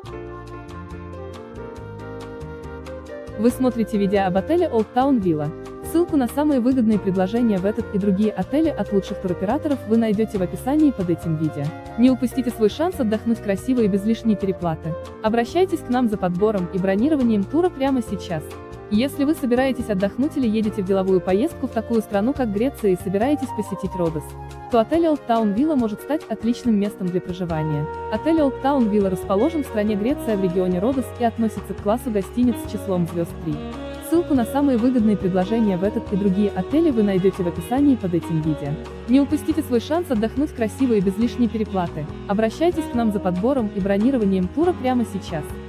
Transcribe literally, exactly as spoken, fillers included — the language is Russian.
Вы смотрите видео об отеле Old Town Villa. Ссылку на самые выгодные предложения в этот и другие отели от лучших туроператоров вы найдете в описании под этим видео. Не упустите свой шанс отдохнуть красиво и без лишней переплаты. Обращайтесь к нам за подбором и бронированием тура прямо сейчас. Если вы собираетесь отдохнуть или едете в деловую поездку в такую страну, как Греция, и собираетесь посетить Родос, то отель Old Town Villa может стать отличным местом для проживания. Отель Old Town Villa расположен в стране Греция в регионе Родос и относится к классу гостиниц с числом звезд три. Ссылку на самые выгодные предложения в этот и другие отели вы найдете в описании под этим видео. Не упустите свой шанс отдохнуть красиво и без лишней переплаты. Обращайтесь к нам за подбором и бронированием тура прямо сейчас.